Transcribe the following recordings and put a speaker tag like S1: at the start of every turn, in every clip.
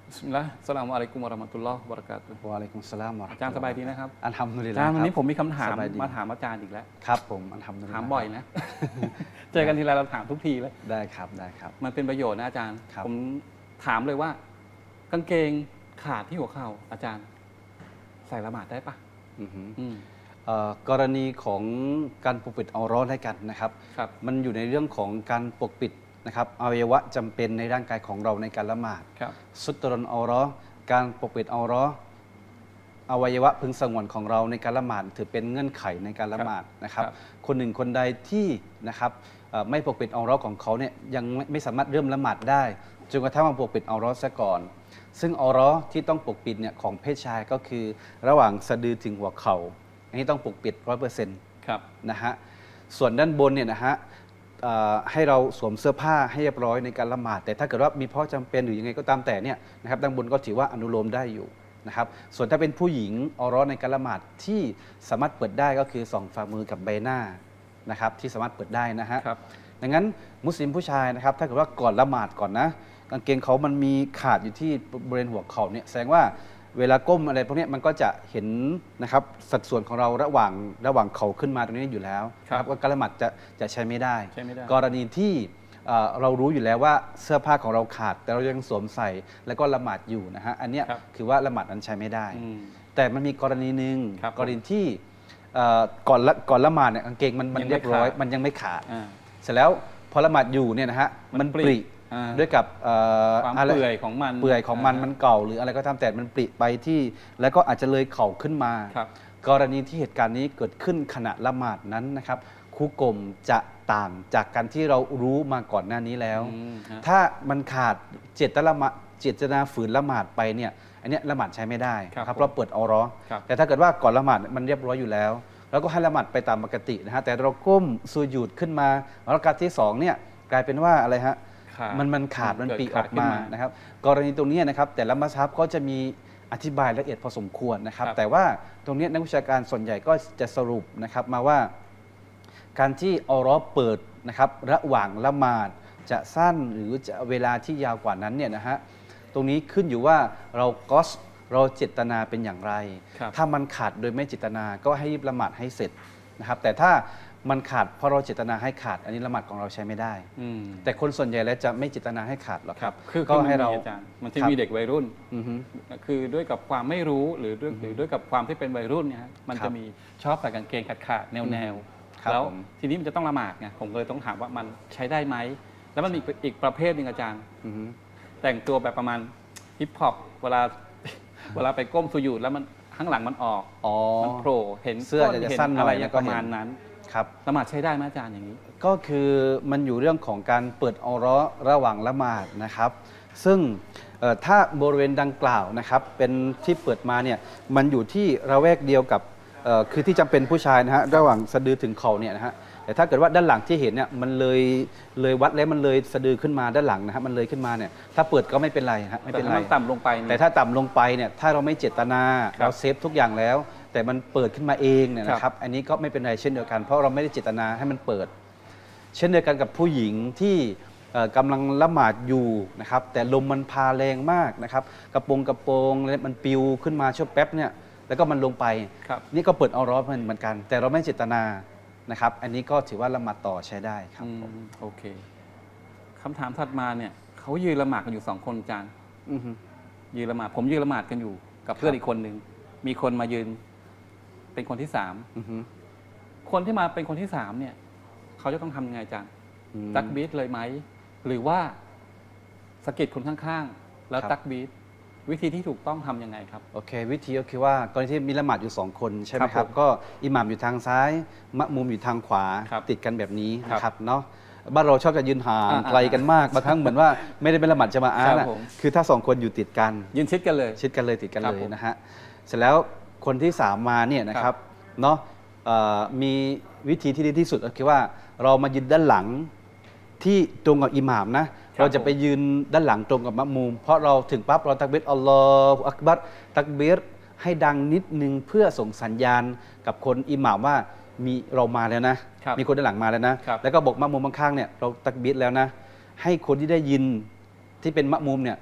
S1: บิสมิลลาห์อัสสลามุอะลัยกุมวะเราะมะตุลลอฮ์วะบะเราะกาตุฮ์
S2: วะอะลัยกุมุสสลามวะเราะ
S1: อาจารย์สบายดีนะครับ
S2: อัลฮัมดุลิล
S1: อาจารย์วัน
S2: ลาห์ครับ
S1: นี้ผมมีคำถาม
S2: สบายดี
S1: มาถามอาจารย์อีกแล้ว
S2: ครับผมอัลฮัมดุลิลลาห์
S1: ถามบ่อยนะ เจอกันทีไรเราถามทุกทีเลย
S2: ได้ครับได้ครับ
S1: มันเป็นประโยชน์นะอาจารย์
S2: ครับ
S1: ผมถามเลยว่ากางเกงขาดที่หัวเข่าอาจารย์ใส่ละหมาดได้ปะ
S2: อือฮึ
S1: อืม
S2: กรณีของการปกปิดเอาเราะห์ให้กันนะครับ
S1: ครับ
S2: มันอยู่ในเรื่องของการปกปิดนะครับอวัยวะจำเป็นในร่างกายของเราในการละหมาด
S1: ครับ
S2: สุตรนเอาเราะห์การปกปิดเอาเราะห์อวัยวะพึงสงวนของเราในการละหมาดถือเป็นเงื่อนไขในการละหมาดนะครับ
S1: ครับ
S2: คนหนึ่งคนใดที่นะครับไม่ปกปิดเอาเราะห์ของเขาเนี่ยยังไม่สามารถเริ่มละหมาดได้จนกระทั่งมาปกปิดเอาเราะห์ซะก่อน ซึ่งเอาเราะห์ที่ต้องปกปิดเนี่ยของเพศชายก็คือระหว่างสะดือถึงหัวเข่าอันนี้ต้องปกปิด 100%
S1: ครับ
S2: นะฮะส่วนด้านบนเนี่ยนะฮะให้เราสวมเสื้อผ้าให้เรียบร้อยในการละหมาดแต่ถ้าเกิดว่ามีเพราะจำเป็นหรือยังไงก็ตามแต่เนี่ยนะครับด้านบนก็ถือว่าอนุโลมได้อยู่นะครับส่วนถ้าเป็นผู้หญิงเอาเราะห์ในการละหมาดที่สามารถเปิดได้ก็คือ2ฝ่ามือกับใบหน้านะครับที่สามารถเปิดได้นะฮะ
S1: ครับ
S2: ดังนั้นมุสลิมผู้ชายนะครับถ้าเกิดว่าก่อนละหมาดก่อนนะกางเกงเขามันมีขาดอยู่ที่บริเวณหัวเข่าเนี่ยแสดงว่าเวลาก้มอะไรพวกนี้มันก็จะเห็นนะครับสัดส่วนของเราระหว่างเข่าขึ้นมาตรงนี้อยู่แล้ว
S1: ครับ
S2: ว่าการละหมาดจะใช้ไม่ได้
S1: ใช้ไม่ได้
S2: กรณีที่เรารู้อยู่แล้วว่าเสื้อผ้าของเราขาด แต่เรายังสวมใส่แล้วก็ละหมาดอยู่นะฮะอันเนี้ย
S1: ครับ
S2: คือว่าละหมาดนั้นใช้ไม่ได้
S1: อืม
S2: แต่มันมีกรณีหนึ่ง
S1: ครับ
S2: กรณีที่ก่อนละหมาดเนี่ยกางเกงมัน
S1: ยังไม่
S2: เรียบร้อย
S1: ขาด
S2: มันยังไม่ขาด
S1: อ่า
S2: เสร็จแล้วพอละหมาดอยู่เนี่ยนะฮะ
S1: มั
S2: มัน น
S1: ป
S2: ป
S1: ริ
S2: ริ ด้วยกับ
S1: ความ
S2: อะไร
S1: เปื่อยของมัน
S2: เปื่อยของมันมันเก่าหรืออะไรก็ตามแต่มันปริไปที่แล้วก็อาจจะเลยเข่าขึ้นมา
S1: ครับ
S2: กรณีที่เหตุการณ์นี้เกิดขึ้นขณะละหมาดนั้นนะครับคุกกลมจะต่างจากการที่เรารู้มาก่อนหน้านี้แล้ว
S1: อืมฮะ
S2: ถ้ามันขาดเจตนาฝืนละหมาดไปเนี่ยอันเนี้ยละหมาดใช้ไม่ได้
S1: ครับ
S2: นะครับเพราะเปิดเอาเราะห์
S1: ครับ
S2: แต่ถ้าเกิดว่าก่อนละหมาดมันเรียบร้อยอยู่แล้วเราก็ให้ละหมาดไปตามปกตินะฮะแต่เราก้มซูญูดขึ้นมาแล้วการที่สองเนี่ยกลายเป็นว่าอะไรฮะ
S1: ขาด
S2: มันขาดมันปลีออก
S1: ขึ้น
S2: มานะครับกรณีตรงนี้นะครับแต่ละมัสฮับก็จะมีอธิบายละเอียดพอสมควรนะครับ
S1: ครับ
S2: แต่ว่าตรงนี้นักวิชาการส่วนใหญ่ก็จะสรุปนะครับมาว่าการที่เอาเราะห์เปิดนะครับระหว่างละหมาดจะสั้นหรือจะเวลาที่ยาวกว่านั้นเนี่ยนะฮะตรงนี้ขึ้นอยู่ว่าเราเจตนาเป็นอย่างไร
S1: ครับ
S2: ถ้ามันขาดโดยไม่เจตนาก็ให้รีบละหมาดให้เสร็จนะครับแต่ถ้ามันขาดเพราะเราเจตนาให้ขาด อันนี้ละหมาดของเราใช้ไม่ได้
S1: อืม
S2: แต่คนส่วนใหญ่แล้วจะไม่เจตนาให้ขาดหรอกครับ
S1: คือ
S2: ก็ให้เรา
S1: มันมีอาจารย์มันจะ
S2: ครับ
S1: มีเด็กวัยรุ่น
S2: อือฮึ
S1: คือด้วยกับความไม่รู้หรือด้วยกับความที่เป็นวัยรุ่นเนี่ยฮะมัน
S2: ครับ
S1: จะมีชอบใส่กางเกงขาดๆแนว
S2: ครับ
S1: แล้ว
S2: ผม
S1: ทีนี้มันจะต้องละหมาดไงผมเลยต้องถามว่ามันใช้ได้ไหมแล้วมันมีอีกประเภทหนึ่งอาจารย์
S2: อือฮึ
S1: แต่งตัวแบบประมาณฮิปฮอปเวลา เวลาไปก้มสุญูดแล้วมันข้างหลังมันออก
S2: อ๋อ
S1: มันโผล่เห็น
S2: เสื้อ
S1: ก้น
S2: จะ
S1: เห็
S2: สั้นหน่อย
S1: อะไร
S2: แล้วก็
S1: ประ
S2: เห็น
S1: มาณนั้น
S2: ครับ
S1: ละหมาดใช้ได้ไหมอาจารย์อย่างนี้
S2: ก็คือมันอยู่เรื่องของการเปิดเอาเราะห์ระหว่างละหมาดนะครับ ซึ่งถ้าบริเวณดังกล่าวนะครับเป็นที่เปิดมาเนี่ยมันอยู่ที่ระแวกเดียวกับคือที่จำเป็นผู้ชายนะฮะระหว่างสะดือถึงเข่าเนี่ยนะฮะแต่ถ้าเกิดว่าด้านหลังที่เห็นเนี่ยมันเลยวัดแล้วมันเลยสะดือขึ้นมาด้านหลังนะฮะมันเลยขึ้นมาเนี่ยถ้าเปิดก็ไม่เป็นไรฮะไม่
S1: แต่
S2: เป็น
S1: ถ้า
S2: ไร
S1: มันต่ำลงไปเนี่ย
S2: แต่ถ้าต่ำลงไปเนี่ยถ้าเราไม่เจตนา
S1: ครับ
S2: เราเซฟทุกอย่างแล้ว แต่มันเปิดขึ้นมาเองเนี่ยนะครับอันนี้ก็ไม่เป็นไรเช่นเดียวกัน เพราะเราไม่ได้เจตนาให้มันเปิด เช่นเดียวกันกับผู้หญิงที่กำลังละหมาดอยู่นะครับแต่ลมมันพาแรงมากนะครับกระโปรงมันปิวขึ้นมาชั่วแป๊บเนี่ยแล้วก็มันลงไป
S1: ครับ
S2: นี่ก็เปิดเอาเราะห์เหมือนกัน แต่เราไม่เจตนานะครับอันนี้ก็ถือว่าละหมาดต่อใช้ได้ครับผม
S1: โอเคคำถามถัดมาเนี่ยเขายืนละหมาดกันอยู่2 คนอาจารย์
S2: อือฮึ
S1: ยืนละหมาดผมยืนละหมาดกันอยู่กับเพื่อนอีกคนหนึ่งมีคนมายืนเป็นคนที่3
S2: อือฮึ
S1: คนที่มาเป็นคนที่3เนี่ยเขาจะต้องทำยังไงอาจารย์
S2: อืม
S1: ตักบีทเลยไหมหรือว่าสะกิดคนข้างๆ แล้ว
S2: ครับ
S1: ตักบีทวิธีที่ถูกต้องทำยังไงครับ
S2: โอเควิธีก็คือว่ากรณีที่มีละหมาดอยู่2 คนใช่ไหม
S1: ครับ
S2: ครับ
S1: ผม
S2: ก็อิหม่ามอยู่ทางซ้ายมะมุมอยู่ทางขวา
S1: ครับ
S2: ติดกันแบบนี้
S1: ครับ
S2: นะครับเนาะบ้านเราชอบจะยืนห่าง
S1: อ่า
S2: ไกลกันมากบางครั้งเหมือนว่าไม่ได้เป็นละหมาดจะมาอา
S1: ครับ
S2: นะ
S1: ผม
S2: คือถ้า2 คนอยู่ติดกัน
S1: ยืนชิดกันเลย
S2: ชิดกันเลยติดกัน
S1: ครับ
S2: เลย
S1: ผม
S2: นะฮะเสร็จแล้วคนที่3มาเนี่ยนะค
S1: ครั
S2: รับบ เนาะมีวิธีที่ดีที่สุดก็คือว่าเรามายืนด้านหลังที่ตรงกับอิหม่ามนะเราจะไปยืนด้านหลังตรงกับมะมุมเพราะเราถึงปั๊บเราตักบิรอัลลอฮฺอักบัรตักบิรให้ดังนิดนึงเพื่อส่งสัญญาณกับคนอิหม่ามว่ามีเรามาแล้วนะ
S1: ครับ
S2: มีคนด้านหลังมาแล้วนะครับ แล้วก็บอกมะมุมข้างๆเนี่ยเราตักบิรแล้วนะให้คนที่ได้ยินที่เป็นมะมุมเนี่ย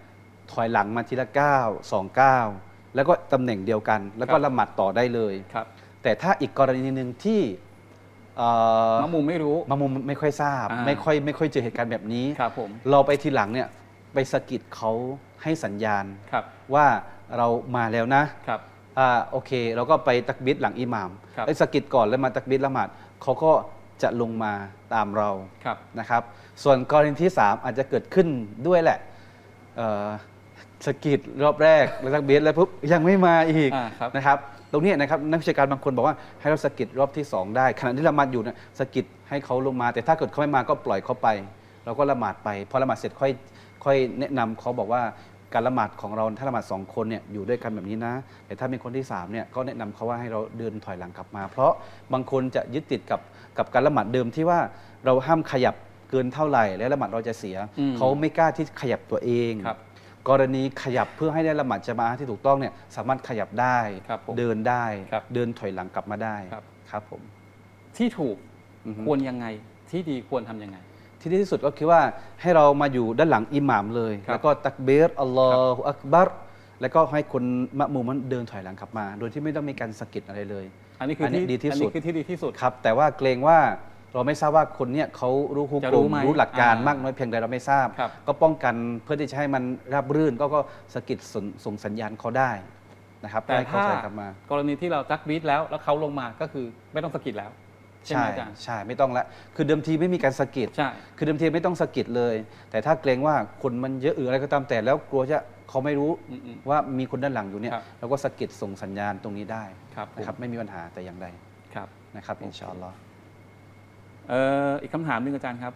S2: ถอยหลังมาทีละก้าว2ก้าวแล้วก็ตำแหน่งเดียวกัน แล้วก็ละหมาดต่อได้เลย
S1: ครับ
S2: แต่ถ้าอีกกรณีหนึ่งที่
S1: มะมุมไม่รู้
S2: มะมุมไม่ค่อยทราบไม่ค่อยเจอเหตุการณ์แบบนี้
S1: ครับผม
S2: เราไปทีหลังเนี่ยไปสะกิดเขาให้สัญญาณว่าเรามาแล้วนะครับโอเคเราก็ไปตักบิดหลังอิหม่ามไอ้สะกิดก่อนแล้วมาตักบิดละหมาดเขาก็จะลงมาตามเรานะครับส่วนกรณีที่3อาจจะเกิดขึ้นด้วยแหละสะกิดรอบแรกแล้วตักบิดแล้วปุ๊บยังไม่มาอีกนะครับตรงนี้นะครับนักวิชาการบางคนบอกว่าให้เราสะกิดรอบที่2ได้ขณะที่ละหมาดอยู่เนี่ยสะกิดให้เขาลงมาแต่ถ้าเกิดเขาไม่มาก็ปล่อยเขาไปเราก็ละหมาดไปพอละหมาดเสร็จค่อยแนะนำเขาบอกว่าการละหมาดของเราถ้าละหมาด2คนเนี่ยอยู่ด้วยกันแบบนี้นะแต่ถ้ามีคนที่3เนี่ยก็แนะนำเขาว่าให้เราเดินถอยหลังกลับมาเพราะบางคนจะยึดติดกับการละหมาดเดิมที่ว่าเราห้ามขยับเกินเท่าไหร่แล้วละหมาดเราจะเสียเขาไม่กล้าที่ขยับตัวเองกรณีขยับเพื่อให้ได้ละหมาดญะมาอะห์ที่ถูกต้องเนี่ยสามารถขยับได้เดินได้เดินถอยหลังกลับมาได้ครับผม
S1: ที่ถูกควรยังไงที่ดีควรทำยังไง
S2: ที่ดีที่สุดก็คือว่าให้เรามาอยู่ด้านหลังอิหม่ามเลยแล้วก็ตักบีรอัลลอฮฺอักบัรแล้วก็ให้คนมะมุมมันเดินถอยหลังกลับมาโดยที่ไม่ต้องมีการสะกิดอะไรเลย
S1: อันนี้คือที่ดีที่สุด
S2: ครับแต่ว่าเกรงว่าเราไม่ทราบว่าคนเนี้ยเขารู้ฮุกกลมรู้หลักการมากน้อยเพียงใดเราไม่ทราบก็ป้องกันเพื่อที่จะให้มันราบรื่นก็สะกิดส่งสัญญาณเขาได้นะครับ
S1: แต่ถ้ากรณีที่เราตักบีรแล้วเขาลงมาก็คือไม่ต้องสะกิดแล้ว
S2: ใช่ไม่ต้องละคือเดิมทีไม่มีการสะกิดคือเดิมทีไม่ต้องสะกิดเลยแต่ถ้าเกรงว่าคนมันเยอะอะไรก็ตามแต่แล้วกลัวจะเขาไม่รู้ว่ามีคนด้านหลังอยู่เนี่ยเราก็สะกิดส่งสัญญาณตรงนี้ได้นะครับไม่มีปัญหาแต่อย่างใดนะครับอินชาอัลลอฮ์
S1: อีกคำถามหนึ่งอาจารย์ครับ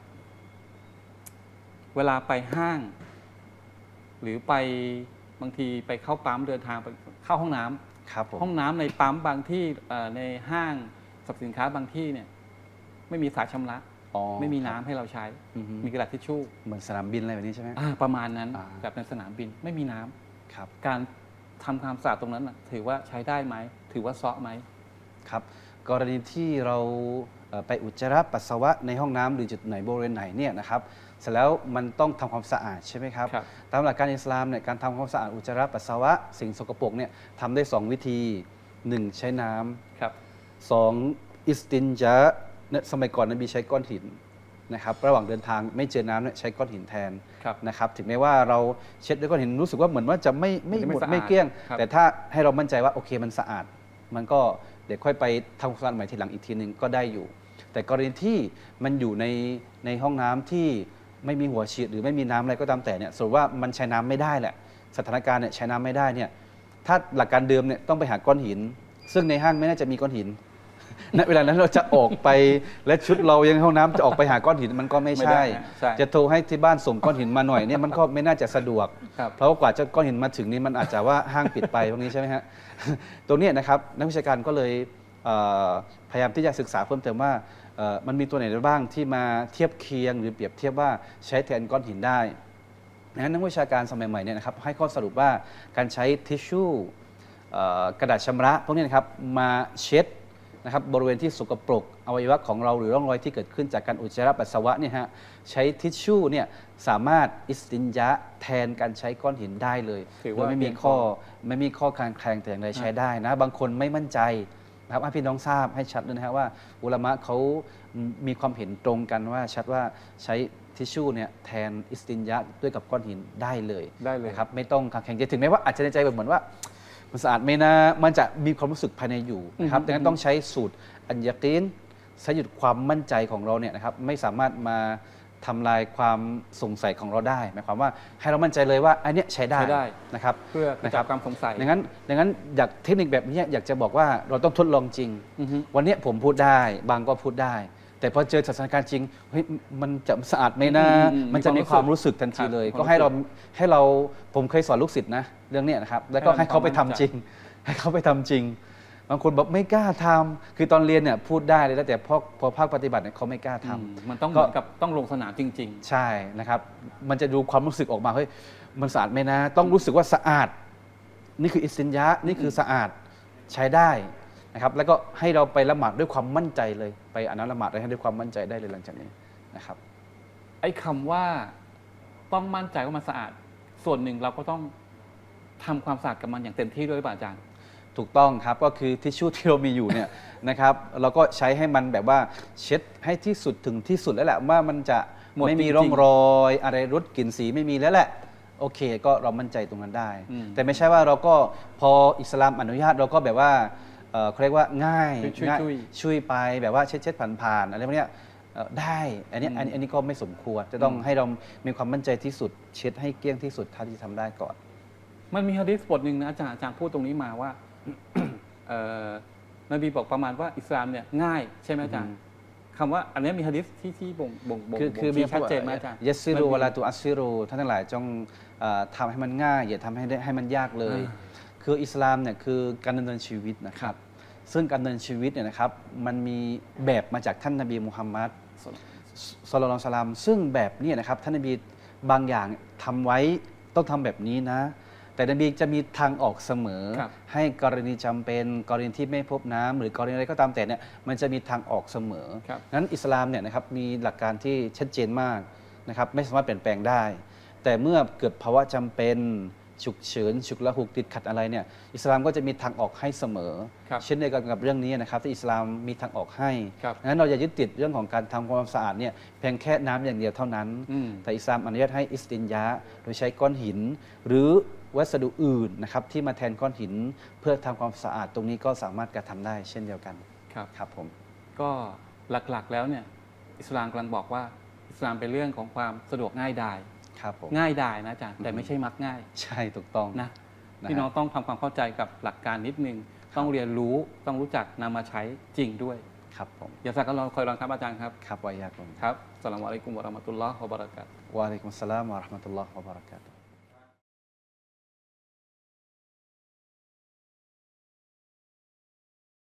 S1: เวลาไปห้างหรือไปบางทีไปเข้าปั๊มเดินทางไปเข้าห้องน้ำห้องน้ำในปั๊มบางที่ในห้างสรรพสินค้าบางที่เนี่ยไม่มีสายชำระไม่มีน้ำให้เราใช้มีกระดาษทิชชู่
S2: เหมือนสนามบินอะไรแบบนี้ใช่ไหม
S1: ประมาณนั้นแบบในสนามบินไม่มีน้ำ
S2: ครับ
S1: การทำความสะอาดตรงนั้นถือว่าใช้ได้ไหมถือว่าซ้อไหม
S2: ครับกรณีที่เราไปอุจจาระปัสสาวะในห้องน้ำหรือจุดไหนบริเวณไหนเนี่ยนะครับเสร็จแล้วมันต้องทำความสะอาดใช่ไหมครับตามหลักการอิสลามเนี่ยการทำความสะอาดอุจจาระปัสสาวะสิ่งสกปรกเนี่ยทำได้2วิธี1ใช้น้ำ2อิสตินจาเนี่ยสมัยก่อนนบีใช้ก้อนหินนะครับระหว่างเดินทางไม่เจอน้ำเนี่ยใช้ก้อนหินแทนนะครับถึงแม้ว่าเราเช็ดด้วยก้อนหินรู้สึกว่าเหมือนว่าจะไม่หมดไม่เกลี้ยงแต่ถ้าให้เรามั่นใจว่าโอเคมันสะอาดมันก็เดี๋ยวค่อยไปทำความสะอาดใหม่ทีหลังอีกทีนึงก็ได้อยู่แต่กรณีที่มันอยู่ในห้องน้ำที่ไม่มีหัวฉีดหรือไม่มีน้ำอะไรก็ตามแต่เนี่ยสรุปว่ามันใช้น้ำไม่ได้แหละสถานการณ์เนี่ยใช้น้ำไม่ได้เนี่ยถ้าหลักการเดิมเนี่ยต้องไปหาก้อนหินซึ่งในห้างไม่น่าจะมีก้อนหินณเวลานั้นเราจะออกไปและชุดเรายังห้องน้ำจะออกไปหาก้อนหินมันก็ไม่ใช่จะโทรให้ที่บ้านส่งก้อนหินมาหน่อยเนี่ยมันก็ไม่น่าจะสะดวกเพราะว่ากว่าจะก้อนหินมาถึงนี่มันอาจจะว่าห้างปิดไปพวกนี้ใช่ไหมฮะตรงนี้นะครับนักวิชาการก็เลยพยายามที่จะศึกษาเพิ่มเติมว่ามันมีตัวไหนบ้างที่มาเทียบเคียงหรือเปรียบเทียบว่าใช้แทนก้อนหินได้นักวิชาการสมัยใหม่เนี่ยนะครับให้ข้อสรุปว่าการใช้ทิชชู่กระดาษชำระพวกนี้นะครับมาเช็ดนะครับบริเวณที่สกปรกอวัยวะของเราหรือร่องรอยที่เกิดขึ้นจากการอุจจาระปัสสาวะเนี่ยฮะใช้ทิชชู่เนี่ยสามารถอิสตินยะแทนการใช้ก้อนหินได้เลยโดยไม่มีข้อคลางแคลงแต่อย่างใดใช้ได้นะบางคนไม่มั่นใจนะครับให้พี่น้องทราบให้ชัดเลยนะครับว่าอุลามะเขามีความเห็นตรงกันว่าชัดว่าใช้ทิชชู่เนี่ยแทนอิสตินยะด้วยกับก้อนหินได้เลยครับไม่ต้องคลางแคลงใจถึงแม้ว่าอาจจะในใจแบบเหมือนว่ามันสะอาดไหมนะมันจะมีความรู้สึกภายในอยู่นะครับดังนั้นต้องใช้สูตรอัญญะกีนใช้หยุดความมั่นใจของเราเนี่ยนะครับไม่สามารถมาทำลายความสงสัยของเราได้หมายความว่าให้เรามั่นใจเลยว่าอันนี้ใช้ได้นะครับ
S1: เพื่อกระจัดความสงสัย
S2: ดังนั้นอยากเทคนิคแบบนี้อยากจะบอกว่าเราต้องทดลองจริงวันนี้ผมพูดได้บางก็พูดได้แต่พอเจอสถานการณ์จริงเฮ้ยมันจะสะอาดไหมนะมันจะมีความรู้สึกทันทีเลยก็ให้เราผมเคยสอนลูกศิษย์นะเรื่องนี้นะครับแล้วก็ให้เขาไปทำจริงให้เขาไปทำจริงบางคนบอกไม่กล้าทำคือตอนเรียนเนี่ยพูดได้เลยแต่พอภาคปฏิบัติเนี่ยเขาไม่กล้าทำ
S1: มันต้องเหมือนกับต้องลงสนามจริง
S2: ๆใช่นะครับมันจะดูความรู้สึกออกมาเฮ้ยมันสะอาดไหมนะต้องรู้สึกว่าสะอาดนี่คืออิสตินยะนี่คือสะอาดใช้ได้นะครับแล้วก็ให้เราไปละหมาดด้วยความมั่นใจเลยไปอ่านละหมาดได้ด้วยความมั่นใจได้เลยหลังจากนี้นะครับ
S1: ไอ้คำว่าต้องมั่นใจว่ามันสะอาดส่วนหนึ่งเราก็ต้องทำความสะอาดกับมันอย่างเต็มที่ด้วยหรือเปล่าอาจารย์
S2: ถูกต้องครับก็คือทิชชู่ที่เรามีอยู่เนี่ย นะครับเราก็ใช้ให้มันแบบว่าเช็ดให้ที่สุดถึงที่สุดแล้วแหละว่ามันจะ
S1: หมด
S2: ไม่มี
S1: จริงๆ
S2: ร่องรอยอะไรรุดกลิ่นสีไม่มีแล้วแหละโอเคก็เรามั่นใจตรงนั้นได้ แต่ไม่ใช่ว่าเราก็พออิสลามอนุญาตเราก็แบบว่าเขาเรียกว่าง่าย
S1: ช่วย
S2: ง่ายช่วยไปแบบว่าเช็ดผ่านๆอะไรพวกเนี้ยได้อันนี้ก็ไม่สมควรจะต้องให้เรามีความมั่นใจที่สุดเช็ดให้เกลี้ยงที่สุดเท่าที่ทำได้ก่อน
S1: มันมีฮะดีษบทหนึ่งนะอาจารย์พูดตรงนี้มาว่า นบีบอกประมาณว่าอิสลามเนี่ยง่ายใช่ไหมอาจารย์คำว่าอันนี้มีฮะดีษที่บ่ง
S2: คือมี
S1: ชี้ชัดเจนไหมอาจารย์
S2: ยัสซิรู
S1: มันมี
S2: เวลาตุอัสซิรูท่านทั้งหลายจงทำให้มันง่ายอย่าทำให้มันยากเลย คืออิสลามเนี่ยคือการดำเนินชีวิตนะครับ ซึ่งการดำเนินชีวิตเนี่ยนะครับมันมีแบบมาจากท่านนบีมุฮัมมัดศ็อลลัลลอฮุอะลัยฮิวะซัลลัมซึ่งแบบนี้นะครับท่านนบีบางอย่างทำไว้ต้องทำแบบนี้นะ แต่นบีจะมีทางออกเสมอ ให้กรณีจำเป็นกรณีที่ไม่พบน้ำหรือกรณีอะไรก็ตามแต่เนี่ยมันจะมีทางออกเสมอนั้นอิสลามเนี่ยนะครับมีหลักการที่ชัดเจนมากนะครับไม่สามารถเปลี่ยนแปลงได้ แต่เมื่อเกิดภาวะจำเป็นฉุกเฉินฉุกละหุกติดขัดอะไรเนี่ยอิสลามก็จะมีทางออกให้เสมอ เช่นเดียวกันกับเรื่องนี้นะครับที่อิสลามมีทางออกให้ดังนั้นเราอย่ายึดติดเรื่องของการทำความสะอาดเนี่ยเพียงแค่น้ำอย่างเดียวเท่านั้นแต่อิสลามอนุญาตให้อิสตินยะโดยใช้ก้อนหิน หรือวัสดุอื่นนะครับที่มาแทนก้อนหินเพื่อทำความสะอาดตรงนี้ก็สามารถกระทำได้เช่นเดียวกันครับผม
S1: ก็หลักๆแล้วเนี่ยอิสลามกำลังบอกว่าอิสลามเป็นเรื่องของความสะดวกง่ายดายง่ายดายนะอาจารย์แต่ไม่ใช่มักง่าย
S2: ใช่ถูกต้อง
S1: นะพี่น้องต้องทำความเข้าใจกับหลักการนิดนึงต้องเรียนรู้ต้องรู้จักนำมาใช้จริงด้วย
S2: ครับผม
S1: อย่าสักก็รอคอยรองครับอาจารย์ครับ
S2: ครับวะยากุม
S1: ครับอัสสลามุอะลัยกุมวะเราะมะตุลลอฮ์วะบะเราะกาตุฮ์
S2: วะอะลัยกุมุสสลามวะเราะห์มะตุลลอฮ์วะบะเราะกาตุฮ์